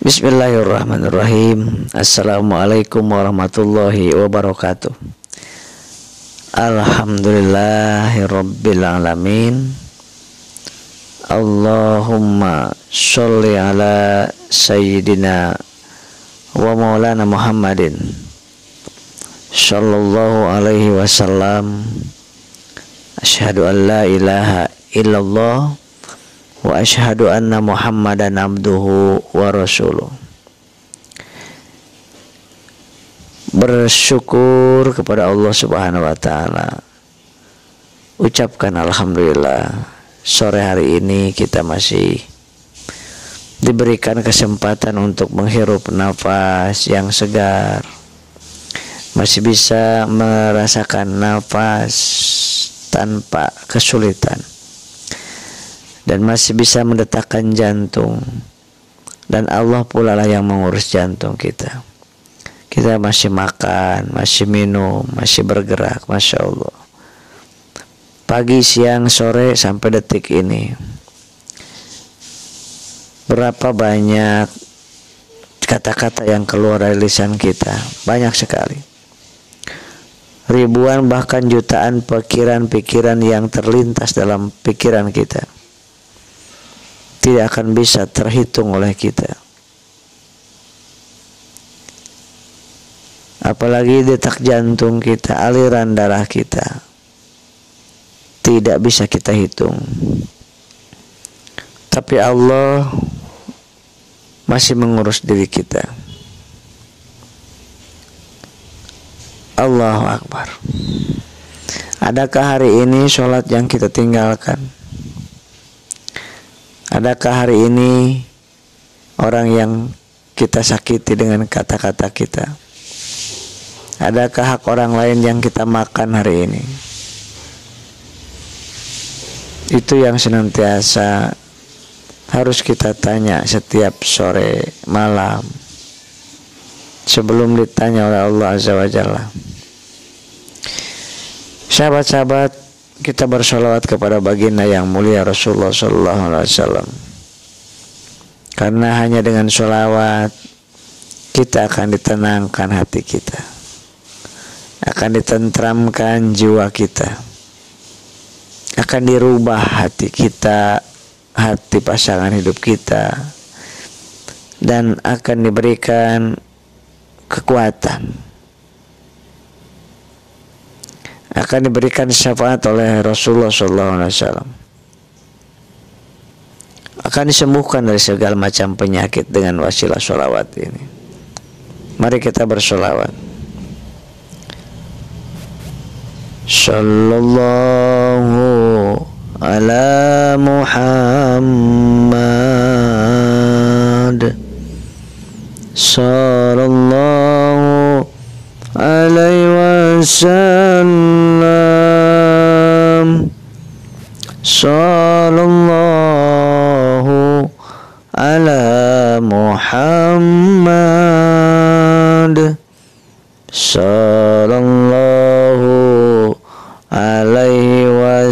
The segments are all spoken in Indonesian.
Bismillahirrahmanirrahim. Assalamualaikum warahmatullahi wabarakatuh. Alhamdulillahirabbil alamin. Allahumma sholli ala sayyidina wa maulana Muhammadin sallallahu alaihi wasallam. Asyhadu an la ilaha illallah wa asyhadu anna Muhammadan abduhu wa rasuluh. Bersyukur kepada Allah Subhanahu wa taala. Ucapkan alhamdulillah, sore hari ini kita masih diberikan kesempatan untuk menghirup nafas yang segar. Masih bisa merasakan nafas tanpa kesulitan. Dan masih bisa mendetakkan jantung. Dan Allah pula lah yang mengurus jantung kita. Kita masih makan, masih minum, masih bergerak, Masya Allah. Pagi, siang, sore, sampai detik ini. Berapa banyak kata-kata yang keluar dari lisan kita? Banyak sekali. Ribuan bahkan jutaan pikiran-pikiran yang terlintas dalam pikiran kita. Tidak akan bisa terhitung oleh kita. Apalagi detak jantung kita, aliran darah kita, tidak bisa kita hitung. Tapi Allah masih mengurus diri kita. Allahu Akbar. Adakah hari ini sholat yang kita tinggalkan? Adakah hari ini orang yang kita sakiti dengan kata-kata kita? Adakah hak orang lain yang kita makan hari ini? Itu yang senantiasa harus kita tanya setiap sore malam sebelum ditanya oleh Allah Azza wa Jalla. Sahabat-sahabat, kita bersolawat kepada baginda yang mulia Rasulullah sallallahu alaihi wasallam. Karena hanya dengan solawat kita akan ditenangkan hati kita, akan ditentramkan jiwa kita, akan dirubah hati kita, hati pasangan hidup kita, dan akan diberikan kekuatan, akan diberikan syafaat oleh Rasulullah SAW, akan disembuhkan dari segala macam penyakit dengan wasilah sholawat ini. Mari kita bersolawat. Sallallahu ala Muhammad, sallallahu alaihi wasallam, sallallahu ala Muhammad, sallallahu alaihi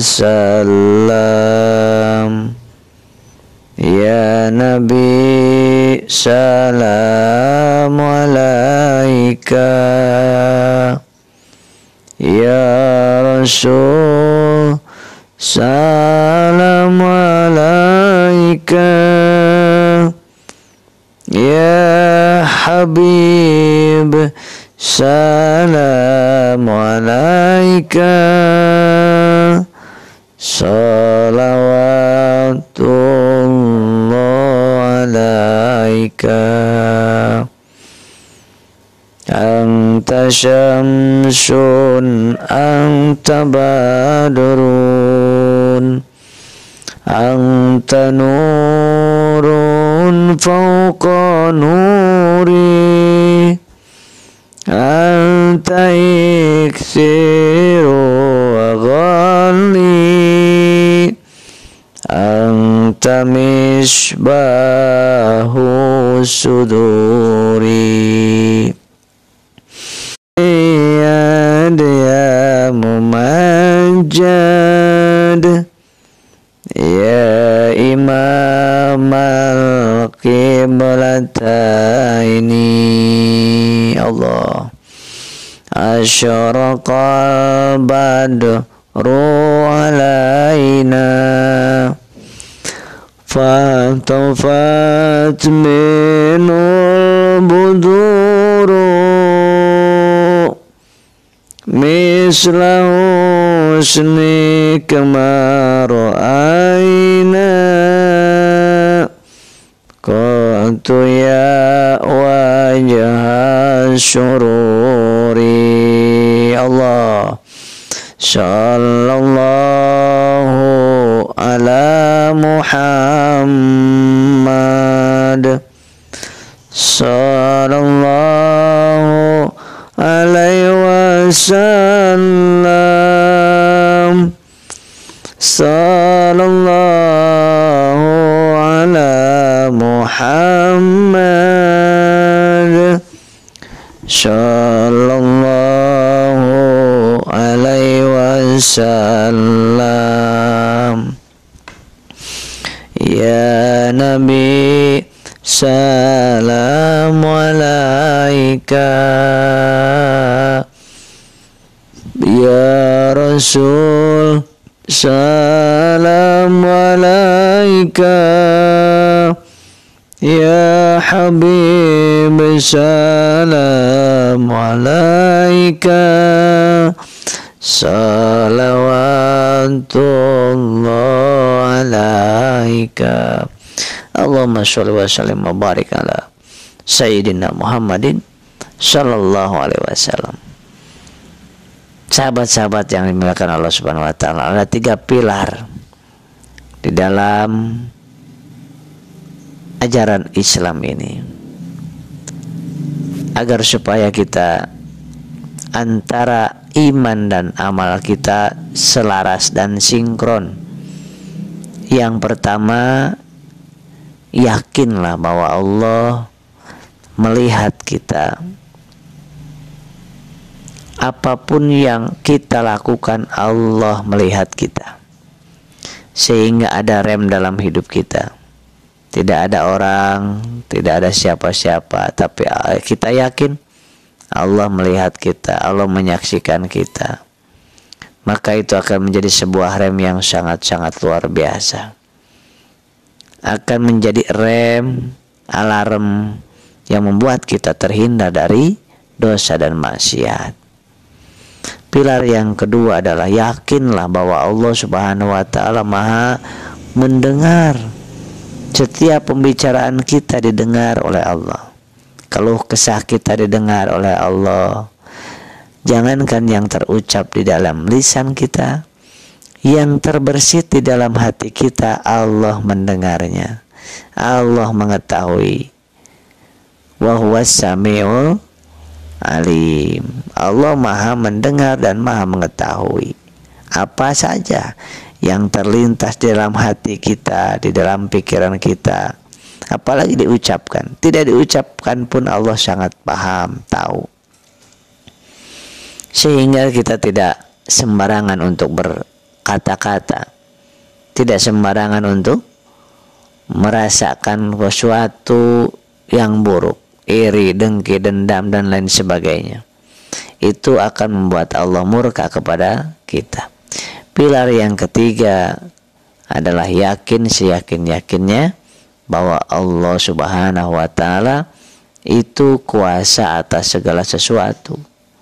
wasallam. Ya Nabi, salam alaika. Ya Rasul, salam alaika. Ya Habib, salam alaika. Salawatullah alaika. Anta syamsun, anta badrun, anta nurun fawqa nuri, anta iksiru wa ghalli, anta misbahu suduri. Ya Mumajjad, ya Imam al qiblataini. Allah. Asyraqal badru alaina fatafat minul buduru misla husni kama ra'aina qatu ya wajah syururi. Allah. Sallallahu ala Muhammad sallallahu alaihi wasallam. Sallallahu ala Muhammad sallallahu alaihi wasallam. Ya Nabi salam alaika, ya Rasul salam alaika, ya Habib salam alaika, salawatullah alaika. Allahumma sholli wa sallim wa barik ala Sayyidina Muhammadin sallallahu alaihi wasallam. Sahabat-sahabat yang dimuliakan Allah Subhanahu wa taala, ada 3 pilar di dalam ajaran Islam ini agar supaya kita antara iman dan amal kita selaras dan sinkron. Yang pertama, yakinlah bahwa Allah melihat kita. Apapun yang kita lakukan, Allah melihat kita, sehingga ada rem dalam hidup kita. Tidak ada orang, tidak ada siapa-siapa, tapi kita yakin Allah melihat kita, Allah menyaksikan kita. Maka itu akan menjadi sebuah rem yang sangat-sangat luar biasa. Akan menjadi rem, alarm yang membuat kita terhindar dari dosa dan maksiat. Pilar yang kedua adalah yakinlah bahwa Allah Subhanahu wa taala Maha mendengar. Setiap pembicaraan kita didengar oleh Allah. Keluh kesah kita didengar oleh Allah. Jangankan yang terucap di dalam lisan kita, yang terbersit di dalam hati kita, Allah mendengarnya. Allah mengetahui. Wa huwas samiul alim. Allah Maha mendengar dan Maha mengetahui apa saja yang terlintas di dalam hati kita, di dalam pikiran kita, apalagi diucapkan. Tidak diucapkan pun Allah sangat paham, tahu. Sehingga kita tidak sembarangan untuk berkata-kata, tidak sembarangan untuk merasakan sesuatu yang buruk, iri, dengki, dendam, dan lain sebagainya. Itu akan membuat Allah murka kepada kita. Pilar yang ketiga adalah yakin seyakin-yakinnya bahwa Allah Subhanahu wa taala itu kuasa atas segala sesuatu.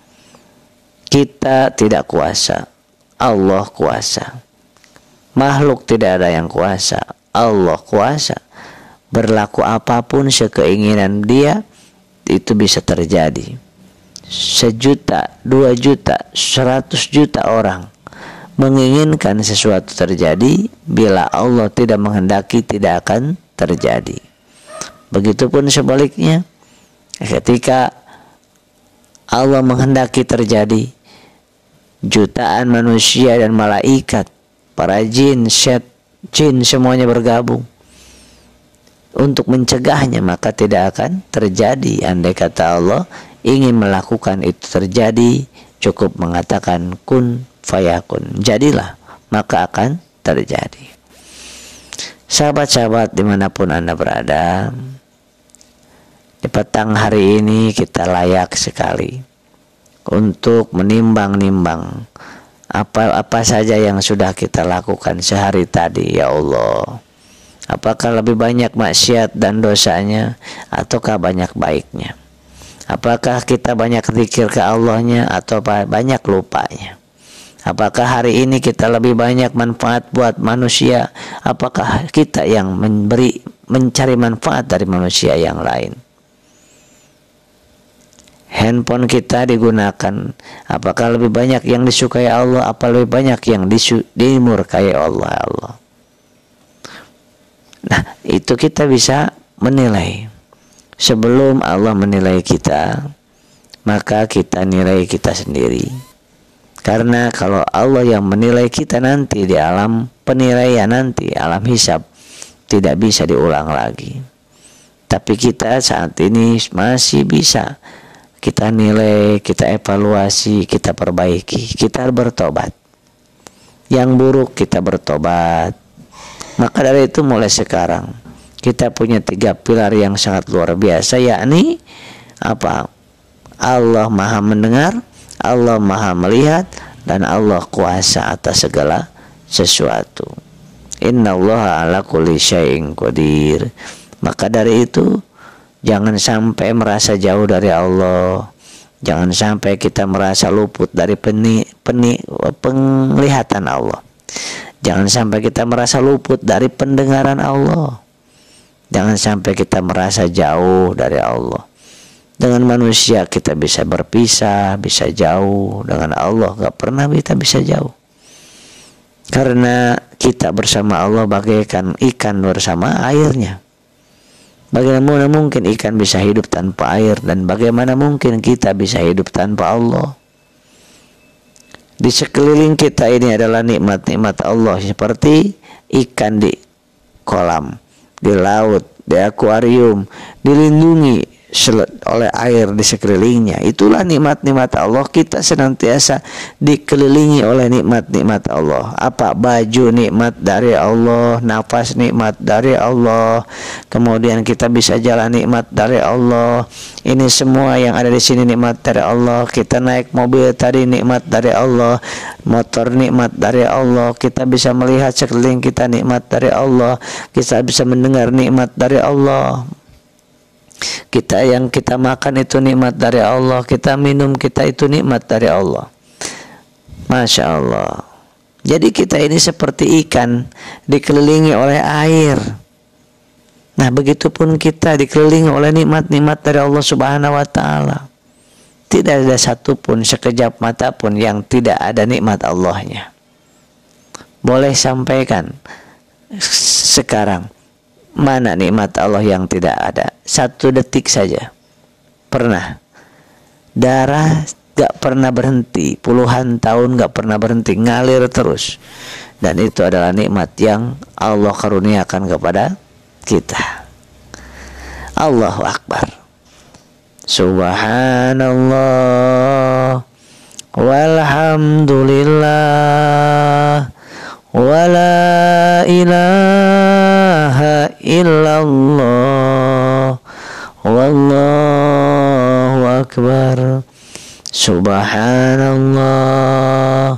Kita tidak kuasa, Allah kuasa. Makhluk tidak ada yang kuasa, Allah kuasa. Berlaku apapun sekeinginan Dia, itu bisa terjadi. 1 juta, 2 juta, 100 juta orang menginginkan sesuatu terjadi, bila Allah tidak menghendaki tidak akan terjadi. Begitupun sebaliknya, ketika Allah menghendaki terjadi, jutaan manusia dan malaikat, para jin, jin semuanya bergabung untuk mencegahnya, maka tidak akan terjadi. Andai kata Allah ingin melakukan itu terjadi, cukup mengatakan kun fayakun, jadilah, maka akan terjadi. Sahabat-sahabat dimanapun Anda berada, di petang hari ini kita layak sekali untuk menimbang-nimbang apa saja yang sudah kita lakukan sehari tadi. Ya Allah, apakah lebih banyak maksiat dan dosanya ataukah banyak baiknya? Apakah kita banyak zikir ke Allahnya atau banyak lupanya? Apakah hari ini kita lebih banyak manfaat buat manusia? Apakah kita yang mencari manfaat dari manusia yang lain? Handphone kita digunakan, apakah lebih banyak yang disukai Allah, apa lebih banyak yang dimurkai Allah? Nah, itu kita bisa menilai. Sebelum Allah menilai kita, maka kita nilai kita sendiri. Karena kalau Allah yang menilai kita nanti di alam penilaian, nanti alam hisab, tidak bisa diulang lagi. Tapi kita saat ini masih bisa kita nilai, kita evaluasi, kita perbaiki, kita bertobat. Yang buruk kita bertobat. Maka dari itu mulai sekarang kita punya 3 pilar yang sangat luar biasa, yakni apa? Allah Maha mendengar, Allah Maha melihat, dan Allah kuasa atas segala sesuatu. Innallaha ala kulli syai'in qadir. Maka dari itu jangan sampai merasa jauh dari Allah. Jangan sampai kita merasa luput dari penglihatan Allah. Jangan sampai kita merasa luput dari pendengaran Allah. Jangan sampai kita merasa jauh dari Allah. Dengan manusia kita bisa berpisah, bisa jauh. Dengan Allah gak pernah kita bisa jauh. Karena kita bersama Allah bagaikan ikan bersama airnya. Bagaimana mungkin ikan bisa hidup tanpa air, dan bagaimana mungkin kita bisa hidup tanpa Allah? Di sekeliling kita ini adalah nikmat-nikmat Allah, seperti ikan di kolam, di laut, di akuarium, dilindungi oleh air di sekelilingnya. Itulah nikmat-nikmat Allah. Kita senantiasa dikelilingi oleh nikmat-nikmat Allah. Apa? Baju nikmat dari Allah, nafas nikmat dari Allah, kemudian kita bisa jalan nikmat dari Allah. Ini semua yang ada di sini nikmat dari Allah. Kita naik mobil tadi nikmat dari Allah, motor nikmat dari Allah. Kita bisa melihat sekeliling kita nikmat dari Allah. Kita bisa mendengar nikmat dari Allah. Kita yang kita makan itu nikmat dari Allah. Kita minum kita itu nikmat dari Allah. Masya Allah. Jadi kita ini seperti ikan dikelilingi oleh air. Nah, begitupun kita dikelilingi oleh nikmat-nikmat dari Allah Subhanahu wa Ta'ala. Tidak ada satupun sekejap mata pun yang tidak ada nikmat Allahnya. Boleh sampaikan sekarang, mana nikmat Allah yang tidak ada? 1 detik saja. Pernah? Darah gak pernah berhenti, puluhan tahun gak pernah berhenti, ngalir terus. Dan itu adalah nikmat yang Allah karuniakan kepada kita. Allahu Akbar. Subhanallah walhamdulillah wala ilaha illallah wallahu akbar. Subhanallah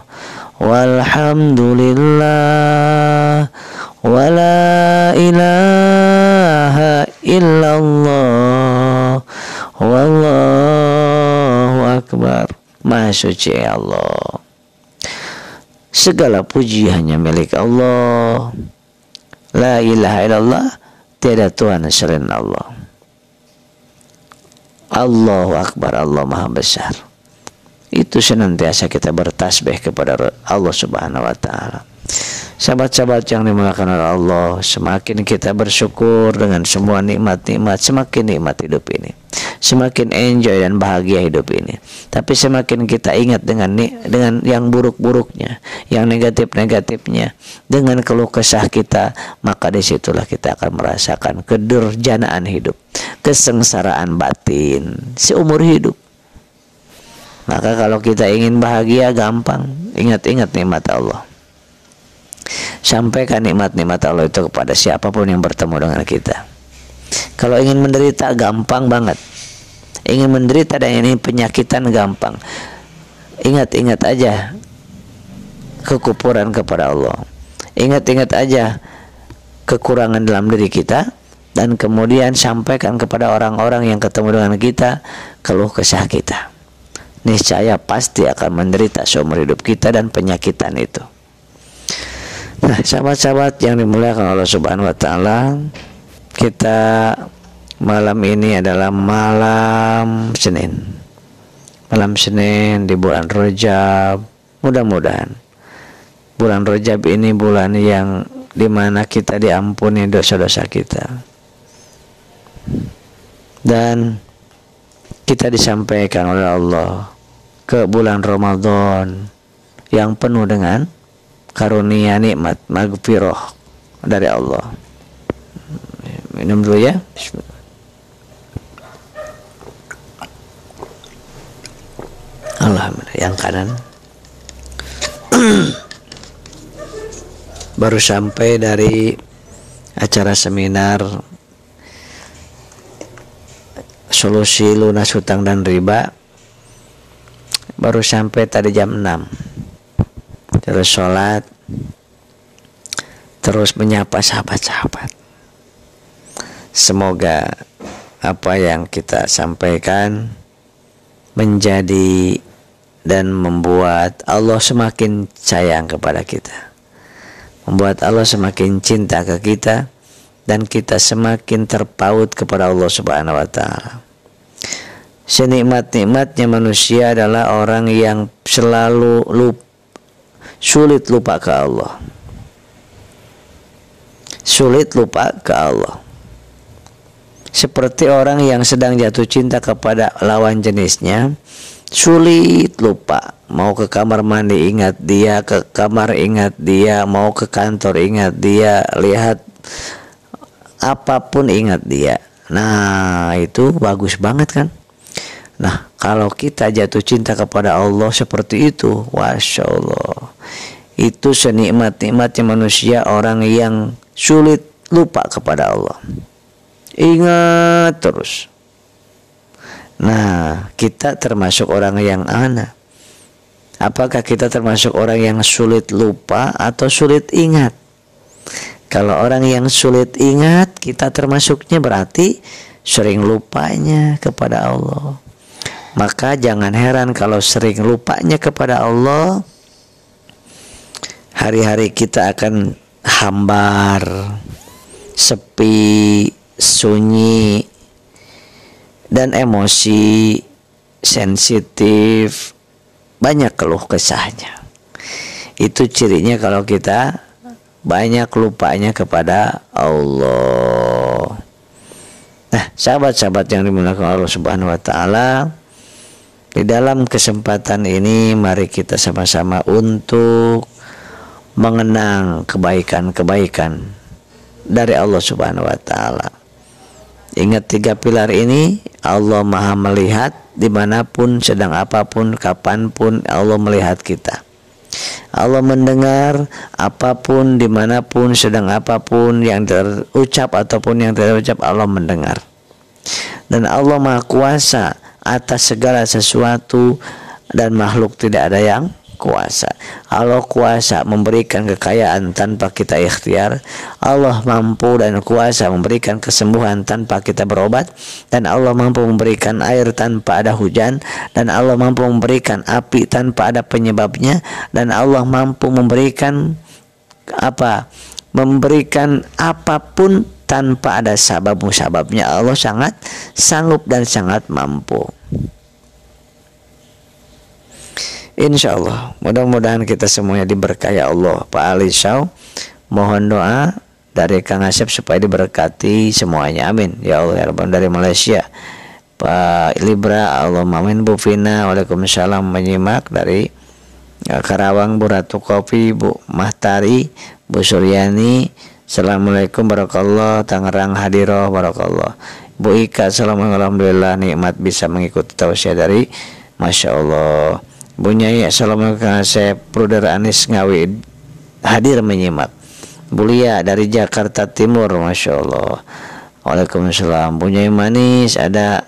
walhamdulillah wala ilaha illallah wallahu akbar. Maha suci Allah. Segala puji hanya milik Allah. La ilaha illallah, tiada Tuhan selain Allah. Allahu Akbar, Allah Maha Besar. Itu senantiasa kita bertasbih kepada Allah Subhanahu wa Ta'ala. Sahabat-sahabat yang dimuliakan oleh Allah, semakin kita bersyukur dengan semua nikmat-nikmat, semakin nikmat hidup ini, semakin enjoy dan bahagia hidup ini. Tapi semakin kita ingat dengan yang buruk-buruknya, yang negatif-negatifnya, dengan keluh kesah kita, maka disitulah kita akan merasakan kedurjanaan hidup, kesengsaraan batin seumur hidup. Maka kalau kita ingin bahagia, gampang, ingat-ingat nikmat Allah. Sampaikan nikmat-nikmat Allah itu kepada siapapun yang bertemu dengan kita. Kalau ingin menderita gampang banget. Ingin menderita dan ini penyakitan gampang. Ingat-ingat aja kekufuran kepada Allah. Ingat-ingat aja kekurangan dalam diri kita, dan kemudian sampaikan kepada orang-orang yang ketemu dengan kita keluh kesah kita. Niscaya pasti akan menderita seumur hidup kita dan penyakitan itu. Nah, sahabat-sahabat yang dimuliakan Allah Subhanahu wa taala, kita malam ini adalah malam Senin. Malam Senin di bulan Rajab. Mudah-mudahan bulan Rajab ini bulan yang dimana kita diampuni dosa-dosa kita, dan kita disampaikan oleh Allah ke bulan Ramadan yang penuh dengan karunia nikmat maghfirah dari Allah. Minum dulu ya. Bismillah. Alhamdulillah. Yang kanan. Baru sampai dari acara seminar solusi lunas hutang dan riba. Baru sampai tadi jam 6. Terus sholat, terus menyapa sahabat-sahabat. Semoga apa yang kita sampaikan menjadi dan membuat Allah semakin sayang kepada kita, membuat Allah semakin cinta ke kita, dan kita semakin terpaut kepada Allah Subhanahu wa taala. Senikmat-nikmatnya manusia adalah orang yang selalu sulit lupa ke Allah. Sulit lupa ke Allah. Seperti orang yang sedang jatuh cinta kepada lawan jenisnya, sulit lupa. Mau ke kamar mandi ingat dia, ke kamar ingat dia, mau ke kantor ingat dia, lihat apapun ingat dia. Nah, itu bagus banget kan? Nah, kalau kita jatuh cinta kepada Allah seperti itu, Masya Allah, itu senikmat-nikmatnya manusia, orang yang sulit lupa kepada Allah. Ingat terus. Nah, kita termasuk orang yang ana. Apakah kita termasuk orang yang sulit lupa atau sulit ingat? Kalau orang yang sulit ingat, kita termasuknya berarti sering lupanya kepada Allah. Maka jangan heran kalau sering lupanya kepada Allah, hari-hari kita akan hambar, sepi, sunyi, dan emosi, sensitif, banyak keluh kesahnya. Itu cirinya kalau kita banyak lupanya kepada Allah. Nah, sahabat-sahabat yang dimuliakan Allah Subhanahu wa taala, di dalam kesempatan ini mari kita sama-sama untuk mengenang kebaikan-kebaikan dari Allah Subhanahu wa taala. Ingat 3 pilar ini, Allah Maha melihat dimanapun, sedang apapun, kapanpun Allah melihat kita. Allah mendengar apapun, dimanapun, sedang apapun, yang terucap ataupun yang tidak terucap, Allah mendengar. Dan Allah Maha kuasa atas segala sesuatu, dan makhluk tidak ada yang kuasa. Allah kuasa memberikan kekayaan tanpa kita ikhtiar. Allah mampu dan kuasa memberikan kesembuhan tanpa kita berobat, dan Allah mampu memberikan air tanpa ada hujan, dan Allah mampu memberikan api tanpa ada penyebabnya, dan Allah mampu memberikan memberikan apapun tanpa ada sabab-musababnya. Allah sangat sanggup dan sangat mampu. Insya Allah, mudah-mudahan kita semuanya diberkahi Allah. Pak Ali Shaw, mohon doa dari Kang Asep supaya diberkati semuanya, amin ya Allah ya Rabbal dari Malaysia. Pak Libra, Allah amin. Bu Vina, waalaikumsalam menyimak dari Karawang. Bu Ratu Kopi, Bu Mahtari, Bu Suryani, assalamualaikum barakallah. Tangerang Hadiroh barakallah. Bu Ika, assalamualaikum, alhamdulillah nikmat bisa mengikuti tausiah dari Masya Allah. Bu Nyai, assalamualaikum. Saya Bruder Anis Ngawi hadir menyimak. Bulia dari Jakarta Timur, Masya Allah. Waalaikumsalam. Punya manis. Ada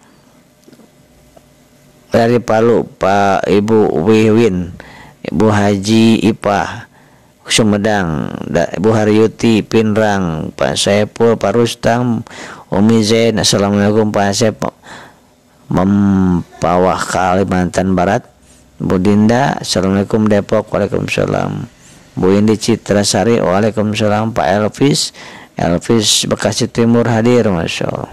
dari Palu, Pak Ibu Wiwin, Ibu Haji Ipah Sumedang, Ibu Haryuti Pinrang, Pak Saiful, Pak Rustam, Umi Zain. Assalamualaikum Pak Asep, Mempawah Kalimantan Barat. Bu Dinda, Assalamualaikum Depok. Waalaikumsalam. Bu Indi Citra Sari, Waalaikumsalam. Pak Elvis Bekasi Timur hadir, Masya Allah.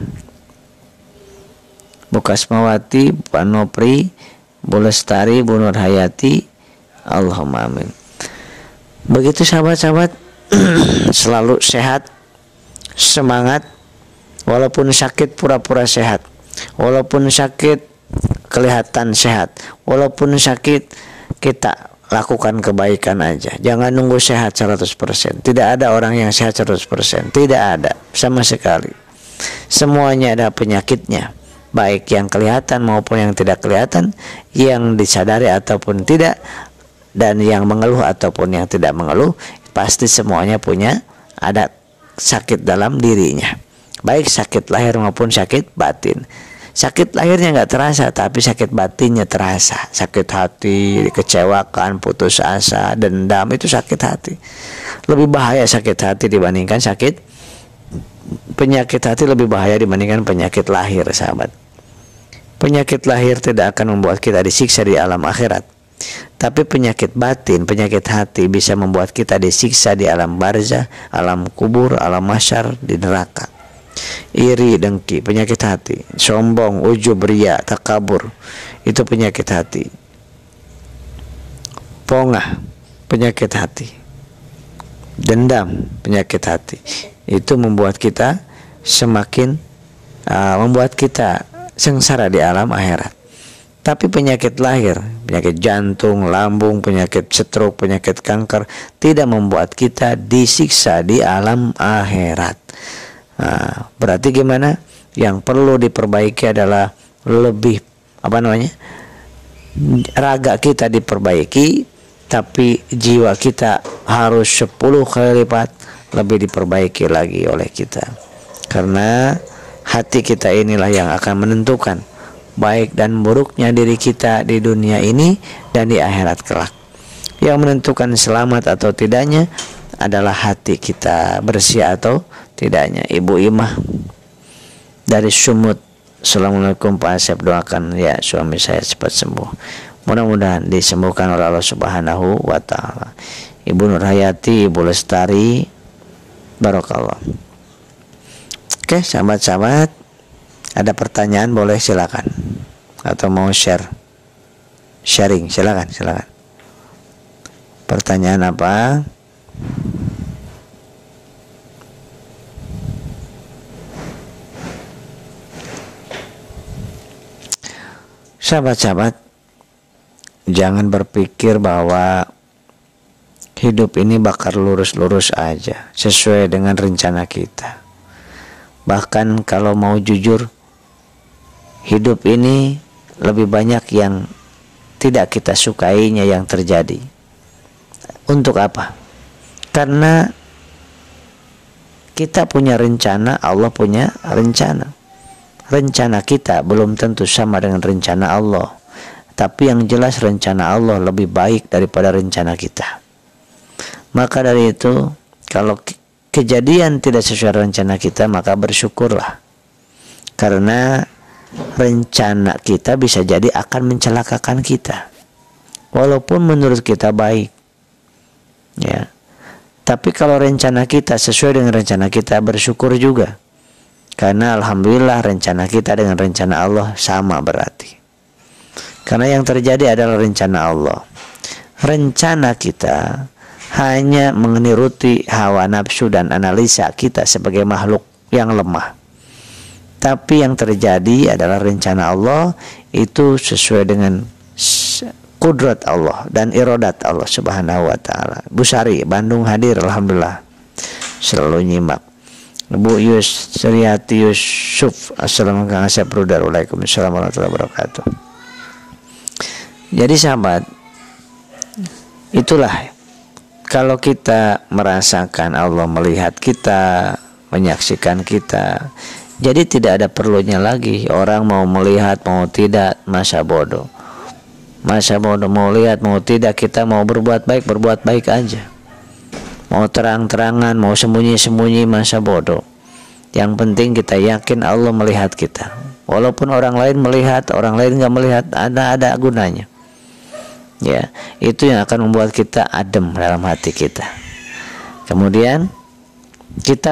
Bu Kasmawati, Pak Nopri, Bu Lestari, Bu Nur Hayati. Allahumma amin. Begitu sahabat-sahabat, selalu sehat, semangat, walaupun sakit pura-pura sehat, walaupun sakit kelihatan sehat, walaupun sakit kita lakukan kebaikan aja. Jangan nunggu sehat 100%. Tidak ada orang yang sehat 100%. Tidak ada sama sekali. Semuanya ada penyakitnya, baik yang kelihatan maupun yang tidak kelihatan, yang disadari ataupun tidak, dan yang mengeluh ataupun yang tidak mengeluh. Pasti semuanya punya ada sakit dalam dirinya, baik sakit lahir maupun sakit batin. Sakit lahirnya nggak terasa, tapi sakit batinnya terasa. Sakit hati, kecewakan, putus asa, dendam, itu sakit hati. Lebih bahaya sakit hati dibandingkan penyakit hati lebih bahaya dibandingkan penyakit lahir, sahabat. Penyakit lahir tidak akan membuat kita disiksa di alam akhirat, tapi penyakit batin, penyakit hati bisa membuat kita disiksa di alam barzah, alam kubur, alam mahsyar, di neraka. Iri, dengki, penyakit hati. Sombong, ujub, ria, takabur, itu penyakit hati. Pongah, penyakit hati. Dendam, penyakit hati. Itu membuat kita semakin membuat kita sengsara di alam akhirat. Tapi penyakit lahir, penyakit jantung, lambung, penyakit stroke, penyakit kanker, tidak membuat kita disiksa di alam akhirat. Nah, berarti gimana? Yang perlu diperbaiki adalah lebih raga kita diperbaiki, tapi jiwa kita harus 10 kali lipat lebih diperbaiki lagi oleh kita. Karena hati kita inilah yang akan menentukan baik dan buruknya diri kita di dunia ini dan di akhirat kelak. Yang menentukan selamat atau tidaknya adalah hati kita bersih atau tidaknya. Ibu Imah dari Sumut, Assalamualaikum Pak Asep, doakan ya suami saya cepat sembuh. Mudah-mudahan disembuhkan oleh Allah Subhanahu wa Ta'ala. Ibu Nur Hayati, Ibu Lestari, barakallah. Oke, sahabat-sahabat, ada pertanyaan boleh silakan, atau mau sharing silakan. Pertanyaan apa? Sahabat-sahabat, jangan berpikir bahwa hidup ini bakal lurus-lurus aja sesuai dengan rencana kita. Bahkan kalau mau jujur, hidup ini lebih banyak yang tidak kita sukainya yang terjadi. Untuk apa? Karena kita punya rencana, Allah punya rencana. Rencana kita belum tentu sama dengan rencana Allah, tapi yang jelas rencana Allah lebih baik daripada rencana kita. Maka dari itu, kalau kejadian tidak sesuai rencana kita, maka bersyukurlah, karena rencana kita bisa jadi akan mencelakakan kita, walaupun menurut kita baik, ya. Tapi kalau rencana kita sesuai dengan rencana kita, bersyukur juga. Karena alhamdulillah rencana kita dengan rencana Allah sama berarti. Karena yang terjadi adalah rencana Allah. Rencana kita hanya meniruti hawa nafsu dan analisa kita sebagai makhluk yang lemah. Tapi yang terjadi adalah rencana Allah itu sesuai dengan kudrat Allah dan iradat Allah Subhanahu wa Ta'ala. Bu Sari, Bandung hadir, alhamdulillah, selalu nyimak. Bu Yusriyati Yusuf, assalamualaikum warahmatullahi wabarakatuh. Jadi sahabat, itulah kalau kita merasakan Allah melihat kita, menyaksikan kita, jadi tidak ada perlunya lagi orang mau melihat mau tidak, masa bodoh. Masa bodoh, mau lihat mau tidak, kita mau berbuat baik aja. Mau terang-terangan, mau sembunyi-sembunyi, masa bodoh. Yang penting kita yakin Allah melihat kita. Walaupun orang lain melihat, orang lain nggak melihat, ada gunanya. Ya, itu yang akan membuat kita adem dalam hati kita. Kemudian kita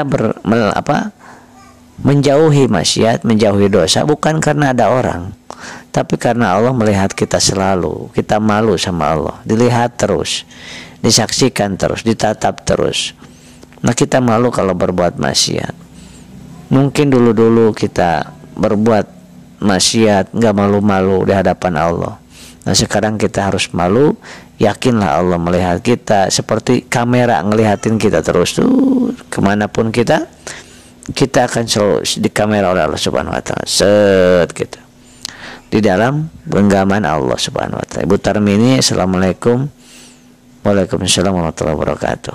menjauhi maksiat, menjauhi dosa bukan karena ada orang, tapi karena Allah melihat kita selalu. Kita malu sama Allah, dilihat terus, disaksikan terus, ditatap terus. Nah, kita malu kalau berbuat maksiat. Mungkin dulu-dulu kita berbuat maksiat nggak malu-malu di hadapan Allah. Nah, sekarang kita harus malu. Yakinlah Allah melihat kita seperti kamera ngelihatin kita terus tuh, kemanapun kita akan selalu di kamera oleh Allah Subhanahu Wa Taala. Set gitu di dalam genggaman Allah Subhanahu Wa Taala. Ibu Tarmini, assalamualaikum. Waalaikumsalam warahmatullahi wabarakatuh.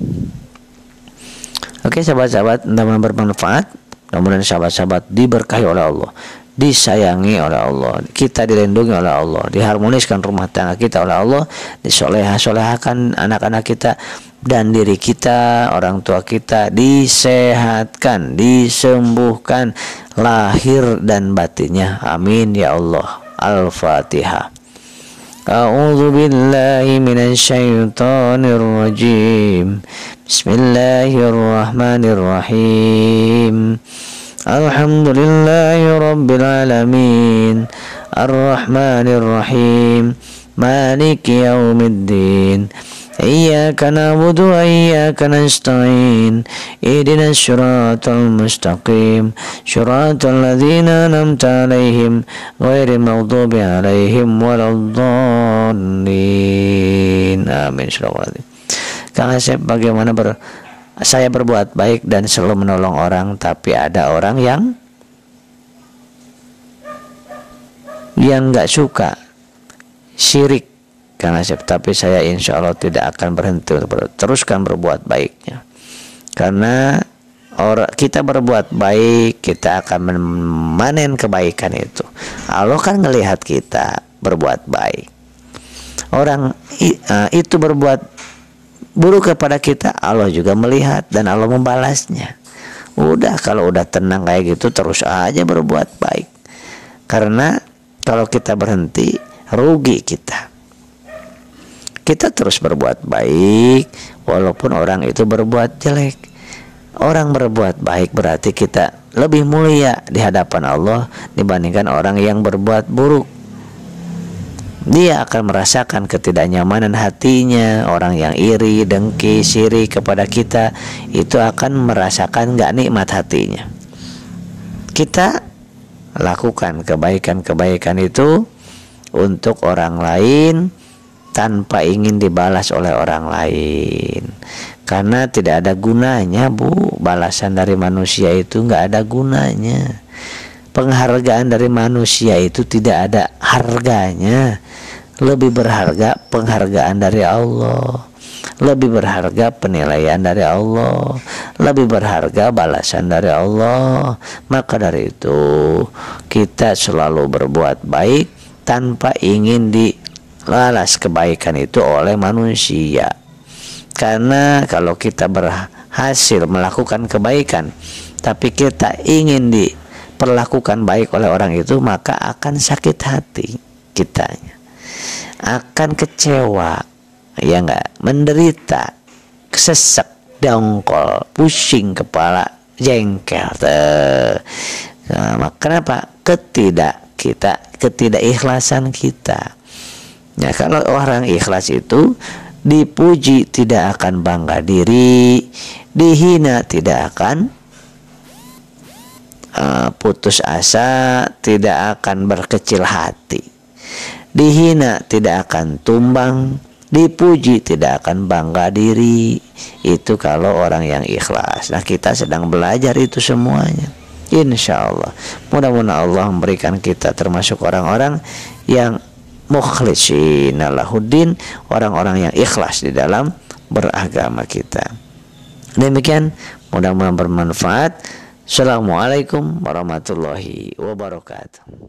Oke sahabat-sahabat, mudah-mudahan bermanfaat. Mudah-mudahan sahabat-sahabat diberkahi oleh Allah, disayangi oleh Allah, kita dilindungi oleh Allah, diharmoniskan rumah tangga kita oleh Allah, disolehahkan anak-anak kita dan diri kita, orang tua kita, disehatkan, disembuhkan lahir dan batinnya. Amin ya Allah. Al-Fatihah. A'udzu billahi minasyaitonir rajim. Bismillahirrahmanirrahim. Alhamdulillahi rabbil alamin. Ar-Rahmanir Rahim. Maliki yaumiddin. Iyyaka na'budu wa iyyaka nasta'in. Ihdinas siratal mustaqim. Siratal ladzina an'amta 'alaihim ghairil maghdubi 'alaihim waladdallin. Amin. Kang Asep, bagaimana saya berbuat baik dan selalu menolong orang, tapi ada orang yang nggak suka syirik, Kang Asep, tapi saya insya Allah tidak akan berhenti untuk teruskan berbuat baiknya, karena kita berbuat baik, kita akan memanen kebaikan itu. Allah kan ngelihat kita berbuat baik, orang itu berbuat buruk kepada kita, Allah juga melihat dan Allah membalasnya. Udah, kalau udah tenang kayak gitu, terus aja berbuat baik, karena kalau kita berhenti rugi kita. Kita terus berbuat baik walaupun orang itu berbuat jelek. Orang berbuat baik berarti kita lebih mulia di hadapan Allah dibandingkan orang yang berbuat buruk. Dia akan merasakan ketidaknyamanan hatinya. Orang yang iri, dengki, syirik kepada kita itu akan merasakan gak nikmat hatinya. Kita lakukan kebaikan-kebaikan itu untuk orang lain tanpa ingin dibalas oleh orang lain, karena tidak ada gunanya, Bu. Balasan dari manusia itu gak ada gunanya. Penghargaan dari manusia itu tidak ada harganya. Lebih berharga penghargaan dari Allah, lebih berharga penilaian dari Allah, lebih berharga balasan dari Allah. Maka dari itu kita selalu berbuat baik tanpa ingin dibalas kebaikan itu oleh manusia. Karena kalau kita berhasil melakukan kebaikan tapi kita ingin diperlakukan baik oleh orang itu, maka akan sakit hati kitanya, akan kecewa, ya enggak, menderita, sesek, dongkol, pusing kepala, jengkel. Nah, kenapa? Ketidakikhlasan kita. Ya, kalau orang ikhlas itu dipuji tidak akan bangga diri, dihina tidak akan putus asa, tidak akan berkecil hati, dihina tidak akan tumbang, dipuji tidak akan bangga diri. Itu kalau orang yang ikhlas. Nah, kita sedang belajar itu semuanya, insya Allah. Mudah-mudahan Allah memberikan kita termasuk orang-orang yang mukhlishina lahuddin, orang-orang yang ikhlas di dalam beragama kita. Demikian, mudah-mudahan bermanfaat. Assalamualaikum warahmatullahi wabarakatuh.